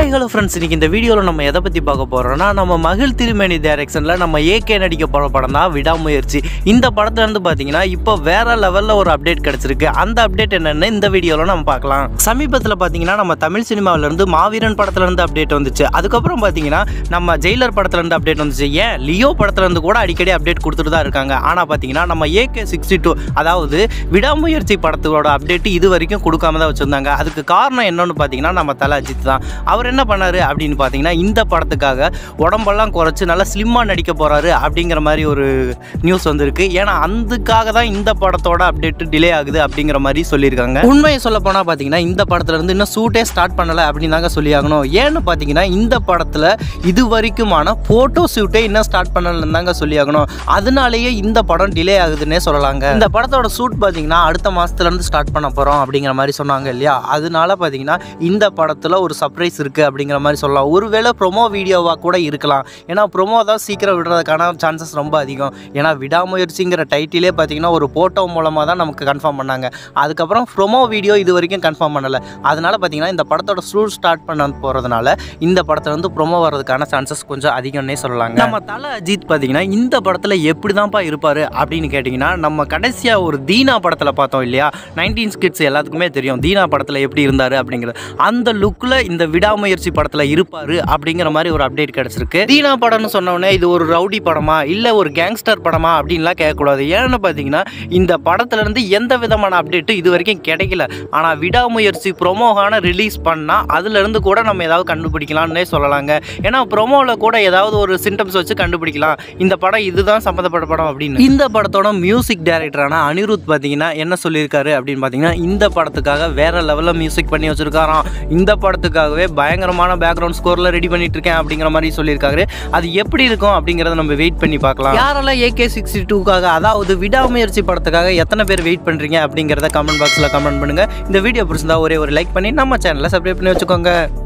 Hi hello friends, இன்னைக்கு இந்த வீடியோவில் நம்ம எதை பற்றி பார்க்க போகிறோம்னா, நம்ம மகிழ் திருமேனி டைரக்ஷனில் நம்ம ஏகே நடிக்க போகிற படம் தான் விடாமுயற்சி. இந்த படத்துலேருந்து பார்த்தீங்கன்னா இப்போ வேறு லெவலில் ஒரு அப்டேட் கிடச்சிருக்கு. அந்த அப்டேட் என்னென்னு இந்த வீடியோவில் நம்ம பார்க்கலாம். சமீபத்தில் பார்த்தீங்கன்னா நம்ம தமிழ் சினிமாவிலேருந்து மாவீரன் படத்துலேருந்து அப்டேட் வந்துச்சு. அதுக்கப்புறம் பார்த்தீங்கன்னா நம்ம ஜெயிலர் படத்துலேருந்து அப்டேட் வந்துச்சு. ஏன் லியோ படத்துலேருந்து கூட அடிக்கடி அப்டேட் கொடுத்துட்டு தான் இருக்காங்க. ஆனால் பார்த்தீங்கன்னா நம்ம AK62 அதாவது விடாமுயற்சி படத்தோட அப்டேட் இது வரைக்கும் கொடுக்காம தான் வச்சுருந்தாங்க. அதுக்கு காரணம் என்னன்னு பார்த்தீங்கன்னா நம்ம தல அஜித் தான். அவர் என்ன பண்ணாரு அப்படின்னு பார்த்தீங்கன்னா, இந்த படத்துக்காக உடம்பெல்லாம் குறைச்சி நல்லா ஸ்லிம்மாக நடிக்க போகிறாரு அப்படிங்கிற மாதிரி ஒரு நியூஸ் வந்திருக்கு. ஏன்னா அதுக்காக தான் இந்த படத்தோட அப்டேட் டிலே ஆகுது அப்படிங்கிற மாதிரி சொல்லியிருக்காங்க. உண்மையை சொல்ல போனால் பார்த்தீங்கன்னா இந்த படத்துலேருந்து இன்னும் ஷூட்டே ஸ்டார்ட் பண்ணலை அப்படின்னு தாங்க சொல்லியாகணும். ஏன்னு பார்த்தீங்கன்னா இந்த படத்தில் இது வரைக்குமான ஃபோட்டோ ஷூட்டே இன்னும் ஸ்டார்ட் பண்ணலன்னு தாங்க சொல்லியாகணும். அதனாலேயே இந்த படம் டிலே ஆகுதுன்னே சொல்லலாங்க. இந்த படத்தோட ஷூட் பார்த்தீங்கன்னா அடுத்த மாதத்துலேருந்து ஸ்டார்ட் பண்ண போகிறோம் அப்படிங்கிற மாதிரி சொன்னாங்க இல்லையா. அதனால பார்த்தீங்கன்னா இந்த படத்தில் ஒரு சர்ப்ரைஸ் இருக்குது அப்படிங்கிற மாதிரி சொல்லலாம். ஒருவேளை ப்ரொமோ வீடியோவாக கூட இருக்கலாம். ஏன்னா ப்ரொமோ தான் சீக்கிரம் விடுறதுக்கான சான்சஸ் ரொம்ப அதிகம். ஏன்னா விடாமுயற்சிங்கிற டைட்டிலே பார்த்தீங்கன்னா ஒரு ஃபோட்டோ மூலமாக தான் நமக்கு கன்ஃபார்ம் பண்ணாங்க. அதுக்கப்புறம் ப்ரொமோ வீடியோ இது வரைக்கும் கன்ஃபார்ம் பண்ணலை. அதனால் பார்த்தீங்கன்னா இந்த படத்தோட ஷூட் ஸ்டார்ட் பண்ண போகிறதுனால இந்த படத்தில் வந்து ப்ரொமோ வர்றதுக்கான சான்சஸ் கொஞ்சம் அதிகம்னே சொல்லலாங்க. நம்ம தல அஜித் பார்த்தீங்கன்னா இந்த படத்தில் எப்படி தான்ப்பா இருப்பார் அப்படின்னு கேட்டிங்கன்னா, நம்ம கடைசியாக ஒரு தீனா படத்தில் பார்த்தோம் இல்லையா. 19 கிட்ஸ் எல்லாத்துக்குமே தெரியும் தீனா படத்தில் எப்படி இருந்தார் அப்படிங்கிறது. அந்த லுக்கில் இந்த விடாமுயற்சி படத்தில் இருப்பார் அப்படிங்கிற மாதிரி ஒரு அப்டேட் கிடச்சிருக்கு. தீனா படம்னு சொன்னோடனே இது ஒரு ரவுடி படமா இல்லை ஒரு கேங்ஸ்டர் படமா அப்படின்லாம் கேட்கக்கூடாது. ஏன்னு பார்த்தீங்கன்னா இந்த படத்துலேருந்து எந்த விதமான அப்டேட்டும் இது வரைக்கும் கிடைக்கல. ஆனால் விடாமுயற்சி ப்ரொமோகான ரிலீஸ் பண்ணால் அதுலேருந்து கூட நம்ம ஏதாவது கண்டுபிடிக்கலாம்னே சொல்லலாங்க. ஏன்னா ப்ரொமோவில் கூட ஏதாவது ஒரு சிம்டம்ஸ் வச்சு கண்டுபிடிக்கலாம் இந்த படம் இதுதான் சம்மந்தப்பட்ட படம் அப்படின்னு. இந்த படத்தோட மியூசிக் டைரக்டரான அனிருத் பார்த்தீங்கன்னா என்ன சொல்லியிருக்காரு அப்படின்னு பார்த்தீங்கன்னா, இந்த படத்துக்காக வேற லெவலில் மியூசிக் பண்ணி வச்சிருக்காராம். இந்த படத்துக்காகவே பயங்கரமான பேக்ரவுண்ட் ஸ்கோரில் ரெடி பண்ணிட்டு இருக்கேன் அப்படிங்கிற மாதிரி சொல்லியிருக்காரு. அது எப்படி இருக்கும் அப்படிங்கிறத நம்ம வெயிட் பண்ணி பார்க்கலாம். யாரெல்லாம் AK62க்காக அதாவது விடாமுயற்சி படத்துக்காக எத்தனை பேர் வெயிட் பண்ணுறீங்க அப்படிங்கிறத கமெண்ட் பாக்ஸில் கமெண்ட் பண்ணுங்கள். இந்த வீடியோ பிடிச்சிருந்தா ஒரே ஒரு லைக் பண்ணி நம்ம சேனலை சப்ஸ்கிரைப் பண்ணி வச்சுக்கோங்க.